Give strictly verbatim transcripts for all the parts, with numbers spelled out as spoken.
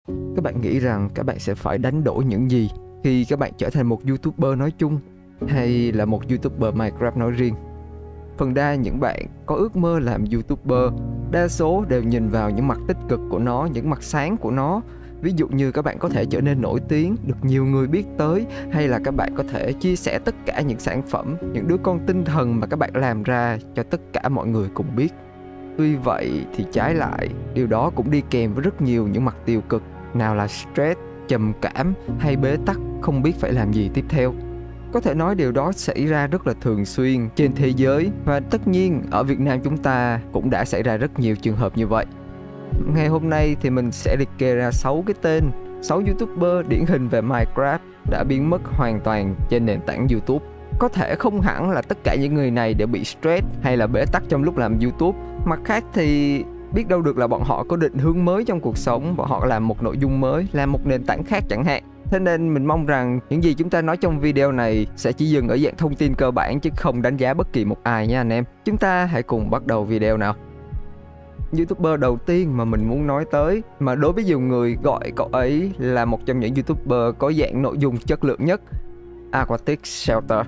Các bạn nghĩ rằng các bạn sẽ phải đánh đổi những gì khi các bạn trở thành một YouTuber nói chung hay là một YouTuber Minecraft nói riêng? Phần đa những bạn có ước mơ làm YouTuber, đa số đều nhìn vào những mặt tích cực của nó, những mặt sáng của nó. Ví dụ như các bạn có thể trở nên nổi tiếng, được nhiều người biết tới, hay là các bạn có thể chia sẻ tất cả những sản phẩm, những đứa con tinh thần mà các bạn làm ra cho tất cả mọi người cùng biết. Tuy vậy thì trái lại, điều đó cũng đi kèm với rất nhiều những mặt tiêu cực, nào là stress, trầm cảm hay bế tắc không biết phải làm gì tiếp theo. Có thể nói điều đó xảy ra rất là thường xuyên trên thế giới, và tất nhiên ở Việt Nam chúng ta cũng đã xảy ra rất nhiều trường hợp như vậy. Ngày hôm nay thì mình sẽ liệt kê ra sáu cái tên, sáu YouTuber điển hình về Minecraft đã biến mất hoàn toàn trên nền tảng YouTube. Có thể không hẳn là tất cả những người này đều bị stress hay là bế tắc trong lúc làm YouTube. Mặt khác thì biết đâu được là bọn họ có định hướng mới trong cuộc sống, bọn họ làm một nội dung mới, làm một nền tảng khác chẳng hạn. Thế nên mình mong rằng những gì chúng ta nói trong video này sẽ chỉ dừng ở dạng thông tin cơ bản chứ không đánh giá bất kỳ một ai nha anh em. Chúng ta hãy cùng bắt đầu video nào. YouTuber đầu tiên mà mình muốn nói tới, mà đối với nhiều người gọi cậu ấy là một trong những YouTuber có dạng nội dung chất lượng nhất, Aquatic Shelter.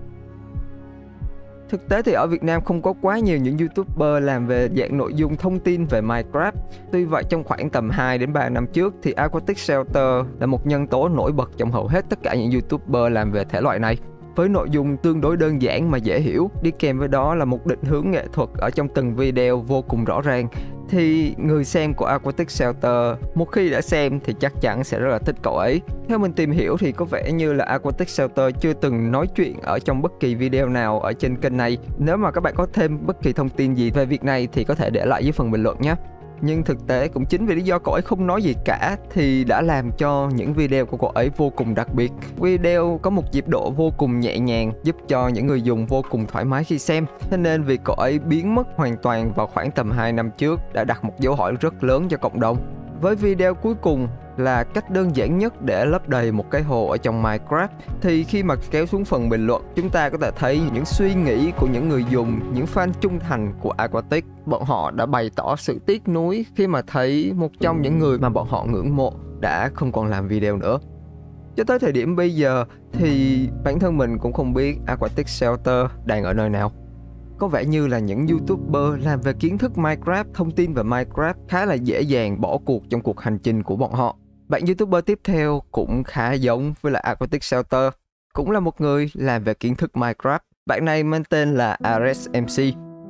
Thực tế thì ở Việt Nam không có quá nhiều những YouTuber làm về dạng nội dung thông tin về Minecraft. Tuy vậy trong khoảng tầm hai đến ba năm trước thì Aquatic Shelter là một nhân tố nổi bật trong hầu hết tất cả những YouTuber làm về thể loại này. Với nội dung tương đối đơn giản mà dễ hiểu, đi kèm với đó là một định hướng nghệ thuật ở trong từng video vô cùng rõ ràng, thì người xem của Aquatic Shelter một khi đã xem thì chắc chắn sẽ rất là thích cậu ấy. Theo mình tìm hiểu thì có vẻ như là Aquatic Shelter chưa từng nói chuyện ở trong bất kỳ video nào ở trên kênh này. Nếu mà các bạn có thêm bất kỳ thông tin gì về việc này thì có thể để lại dưới phần bình luận nhé. Nhưng thực tế cũng chính vì lý do cậu ấy không nói gì cả thì đã làm cho những video của cậu ấy vô cùng đặc biệt. Video có một nhịp độ vô cùng nhẹ nhàng, giúp cho những người dùng vô cùng thoải mái khi xem. Thế nên việc cậu ấy biến mất hoàn toàn vào khoảng tầm hai năm trước đã đặt một dấu hỏi rất lớn cho cộng đồng. Với video cuối cùng là cách đơn giản nhất để lấp đầy một cái hồ ở trong Minecraft, thì khi mà kéo xuống phần bình luận, chúng ta có thể thấy những suy nghĩ của những người dùng, những fan trung thành của Aquatic. Bọn họ đã bày tỏ sự tiếc nuối khi mà thấy một trong những người mà bọn họ ngưỡng mộ đã không còn làm video nữa. Cho tới thời điểm bây giờ thì bản thân mình cũng không biết Aquatic Shelter đang ở nơi nào. Có vẻ như là những YouTuber làm về kiến thức Minecraft, thông tin về Minecraft khá là dễ dàng bỏ cuộc trong cuộc hành trình của bọn họ. Bạn YouTuber tiếp theo cũng khá giống với lại Aquatic Shelter, cũng là một người làm về kiến thức Minecraft. Bạn này mang tên là Ares em xê.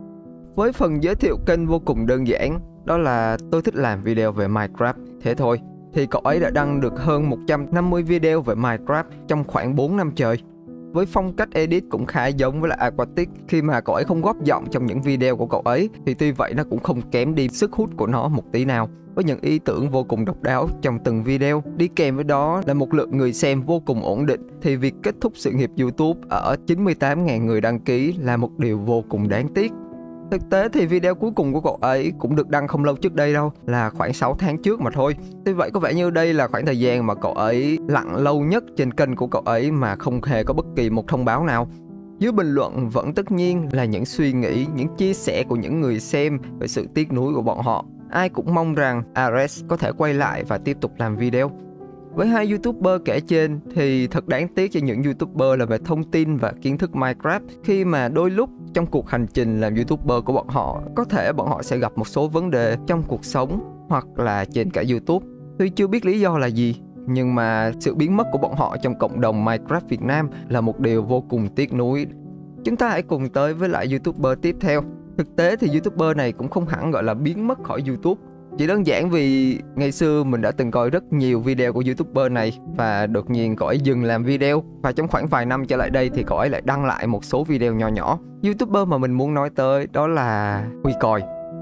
Với phần giới thiệu kênh vô cùng đơn giản, đó là tôi thích làm video về Minecraft, thế thôi, thì cậu ấy đã đăng được hơn một trăm năm mươi video về Minecraft trong khoảng bốn năm trời. Với phong cách edit cũng khá giống với lại Aquatic, khi mà cậu ấy không góp giọng trong những video của cậu ấy thì tuy vậy nó cũng không kém đi sức hút của nó một tí nào. Với những ý tưởng vô cùng độc đáo trong từng video, đi kèm với đó là một lượng người xem vô cùng ổn định, thì việc kết thúc sự nghiệp YouTube ở chín mươi tám nghìn người đăng ký là một điều vô cùng đáng tiếc. Thực tế thì video cuối cùng của cậu ấy cũng được đăng không lâu trước đây đâu, là khoảng sáu tháng trước mà thôi. Tuy vậy có vẻ như đây là khoảng thời gian mà cậu ấy lặn lâu nhất trên kênh của cậu ấy mà không hề có bất kỳ một thông báo nào. Dưới bình luận vẫn tất nhiên là những suy nghĩ, những chia sẻ của những người xem về sự tiếc nuối của bọn họ. Ai cũng mong rằng Ares có thể quay lại và tiếp tục làm video. Với hai YouTuber kể trên thì thật đáng tiếc cho những YouTuber làm về thông tin và kiến thức Minecraft, khi mà đôi lúc trong cuộc hành trình làm YouTuber của bọn họ, có thể bọn họ sẽ gặp một số vấn đề trong cuộc sống hoặc là trên cả YouTube. Tuy chưa biết lý do là gì, nhưng mà sự biến mất của bọn họ trong cộng đồng Minecraft Việt Nam là một điều vô cùng tiếc nuối. Chúng ta hãy cùng tới với lại YouTuber tiếp theo. Thực tế thì YouTuber này cũng không hẳn gọi là biến mất khỏi YouTube, chỉ đơn giản vì ngày xưa mình đã từng coi rất nhiều video của YouTuber này và đột nhiên cậu ấy dừng làm video. Và trong khoảng vài năm trở lại đây thì cậu ấy lại đăng lại một số video nhỏ nhỏ. YouTuber mà mình muốn nói tới đó là Huy Còi.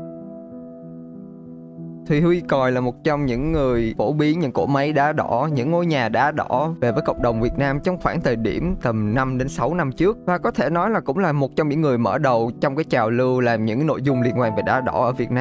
Thì Huy Còi là một trong những người phổ biến những cỗ máy đá đỏ, những ngôi nhà đá đỏ về với cộng đồng Việt Nam trong khoảng thời điểm tầm năm đến sáu năm trước. Và có thể nói là cũng là một trong những người mở đầu trong cái trào lưu làm những nội dung liên quan về đá đỏ ở Việt Nam.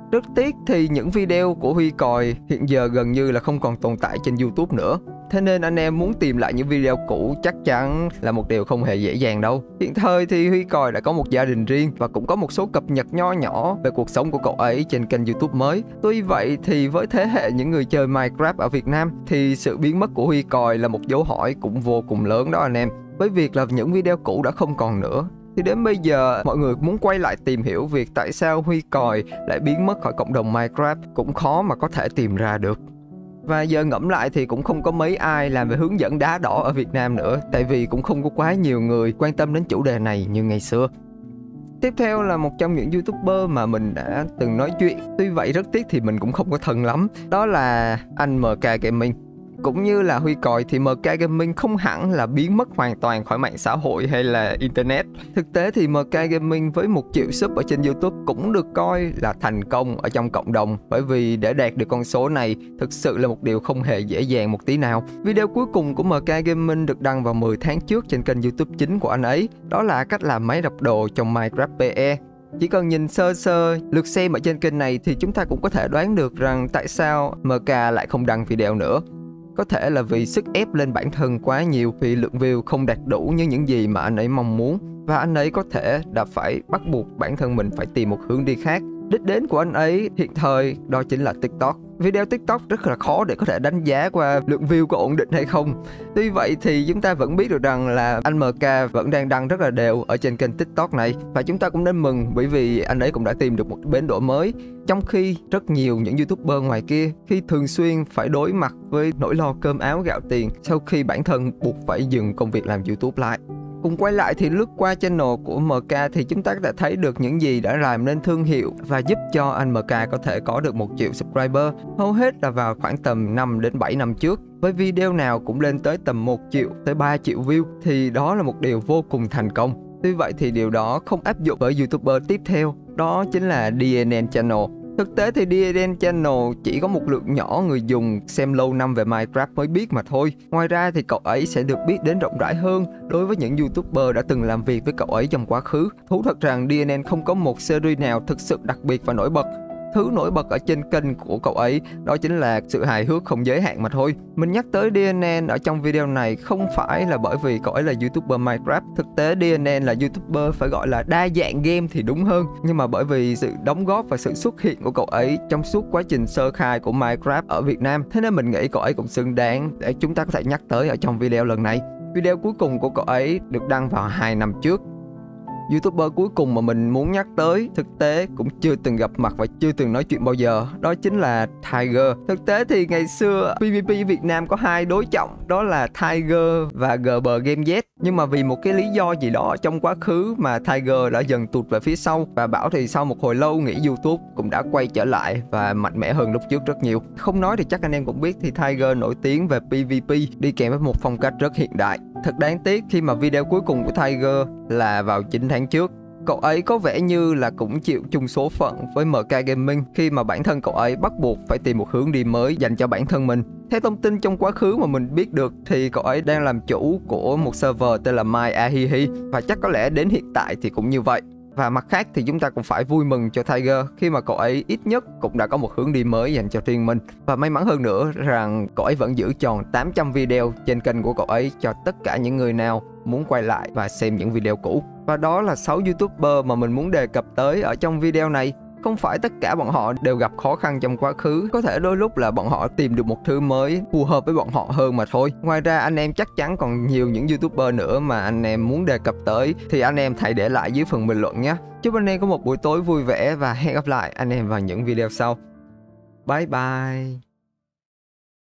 Rất tiếc thì những video của Huy Còi hiện giờ gần như là không còn tồn tại trên YouTube nữa. Thế nên anh em muốn tìm lại những video cũ chắc chắn là một điều không hề dễ dàng đâu. Hiện thời thì Huy Còi đã có một gia đình riêng và cũng có một số cập nhật nho nhỏ về cuộc sống của cậu ấy trên kênh YouTube mới. Tuy vậy thì với thế hệ những người chơi Minecraft ở Việt Nam thì sự biến mất của Huy Còi là một dấu hỏi cũng vô cùng lớn đó anh em. Với việc là những video cũ đã không còn nữa, thì đến bây giờ mọi người muốn quay lại tìm hiểu việc tại sao Huy Còi lại biến mất khỏi cộng đồng Minecraft cũng khó mà có thể tìm ra được. Và giờ ngẫm lại thì cũng không có mấy ai làm về hướng dẫn đá đỏ ở Việt Nam nữa, tại vì cũng không có quá nhiều người quan tâm đến chủ đề này như ngày xưa. Tiếp theo là một trong những YouTuber mà mình đã từng nói chuyện, tuy vậy rất tiếc thì mình cũng không có thân lắm, đó là anh em ca Gaming. Cũng như là Huy Còi thì em ca Gaming không hẳn là biến mất hoàn toàn khỏi mạng xã hội hay là Internet. Thực tế thì em ca Gaming với một triệu sub ở trên YouTube cũng được coi là thành công ở trong cộng đồng, bởi vì để đạt được con số này thực sự là một điều không hề dễ dàng một tí nào. Video cuối cùng của em ca Gaming được đăng vào mười tháng trước trên kênh YouTube chính của anh ấy, đó là cách làm máy đập đồ trong Minecraft pê e. Chỉ cần nhìn sơ sơ lượt xem ở trên kênh này thì chúng ta cũng có thể đoán được rằng tại sao em ca lại không đăng video nữa. Có thể là vì sức ép lên bản thân quá nhiều, vì lượng view không đạt đủ như những gì mà anh ấy mong muốn, và anh ấy có thể đã phải bắt buộc bản thân mình phải tìm một hướng đi khác. Đích đến của anh ấy hiện thời đó chính là TikTok. Video TikTok rất là khó để có thể đánh giá qua lượng view có ổn định hay không. Tuy vậy thì chúng ta vẫn biết được rằng là anh em ca vẫn đang đăng rất là đều ở trên kênh TikTok này, và chúng ta cũng nên mừng bởi vì anh ấy cũng đã tìm được một bến đỗ mới. Trong khi rất nhiều những YouTuber ngoài kia khi thường xuyên phải đối mặt với nỗi lo cơm áo gạo tiền sau khi bản thân buộc phải dừng công việc làm YouTube lại. Cùng quay lại thì lướt qua channel của em ca thì chúng ta đã thấy được những gì đã làm nên thương hiệu và giúp cho anh em ca có thể có được một triệu subscriber, hầu hết là vào khoảng tầm năm đến bảy năm trước. Với video nào cũng lên tới tầm một triệu tới ba triệu view thì đó là một điều vô cùng thành công. Tuy vậy thì điều đó không áp dụng với YouTuber tiếp theo, đó chính là đê en en Channel. Thực tế thì đê en en Channel chỉ có một lượng nhỏ người dùng xem lâu năm về Minecraft mới biết mà thôi. Ngoài ra thì cậu ấy sẽ được biết đến rộng rãi hơn đối với những YouTuber đã từng làm việc với cậu ấy trong quá khứ. Thú thật rằng đê en en không có một series nào thực sự đặc biệt và nổi bật. Thứ nổi bật ở trên kênh của cậu ấy đó chính là sự hài hước không giới hạn mà thôi. Mình nhắc tới đê en en ở trong video này không phải là bởi vì cậu ấy là YouTuber Minecraft. Thực tế đê en en là YouTuber phải gọi là đa dạng game thì đúng hơn, nhưng mà bởi vì sự đóng góp và sự xuất hiện của cậu ấy trong suốt quá trình sơ khai của Minecraft ở Việt Nam, thế nên mình nghĩ cậu ấy cũng xứng đáng để chúng ta có thể nhắc tới ở trong video lần này. Video cuối cùng của cậu ấy được đăng vào hai năm trước. YouTuber cuối cùng mà mình muốn nhắc tới thực tế cũng chưa từng gặp mặt và chưa từng nói chuyện bao giờ, đó chính là Tiger. Thực tế thì ngày xưa pê vê pê Việt Nam có hai đối trọng, đó là Tiger và giê bê Game Z. Nhưng mà vì một cái lý do gì đó trong quá khứ mà Tiger đã dần tụt về phía sau, và Bảo thì sau một hồi lâu nghỉ YouTube cũng đã quay trở lại và mạnh mẽ hơn lúc trước rất nhiều. Không nói thì chắc anh em cũng biết thì Tiger nổi tiếng về pê vê pê đi kèm với một phong cách rất hiện đại. Thật đáng tiếc khi mà video cuối cùng của Tiger là vào chín tháng trước. Cậu ấy có vẻ như là cũng chịu chung số phận với em ca Gaming khi mà bản thân cậu ấy bắt buộc phải tìm một hướng đi mới dành cho bản thân mình. Theo thông tin trong quá khứ mà mình biết được thì cậu ấy đang làm chủ của một server tên là MyAhihi, và chắc có lẽ đến hiện tại thì cũng như vậy. Và mặt khác thì chúng ta cũng phải vui mừng cho Tiger khi mà cậu ấy ít nhất cũng đã có một hướng đi mới dành cho riêng mình. Và may mắn hơn nữa rằng cậu ấy vẫn giữ tròn tám trăm video trên kênh của cậu ấy cho tất cả những người nào muốn quay lại và xem những video cũ. Và đó là sáu YouTuber mà mình muốn đề cập tới ở trong video này. Không phải tất cả bọn họ đều gặp khó khăn trong quá khứ, có thể đôi lúc là bọn họ tìm được một thứ mới phù hợp với bọn họ hơn mà thôi. Ngoài ra anh em chắc chắn còn nhiều những YouTuber nữa mà anh em muốn đề cập tới thì anh em hãy để lại dưới phần bình luận nhé. Chúc anh em có một buổi tối vui vẻ và hẹn gặp lại anh em vào những video sau. Bye bye.